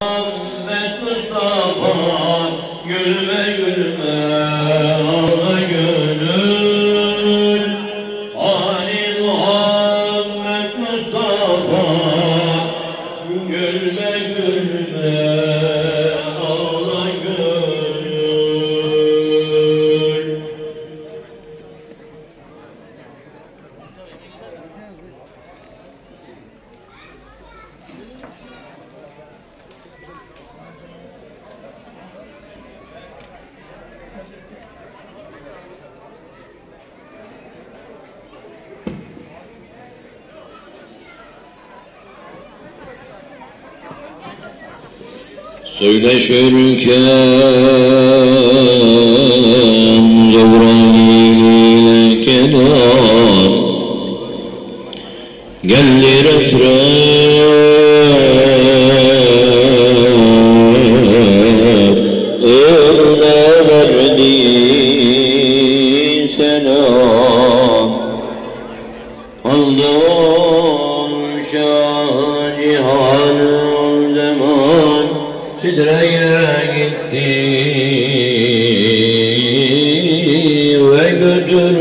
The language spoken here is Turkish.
Muhammed Mustafa, gülme gülme ağla gönül. Ali Muhammed Mustafa, gülme gülme ağla gönül. Söyleşirken Cebrail ile kenar geldi refref ömre verdi selam aldım şah cihanın zaman Sidre'ye gitti ve götürdü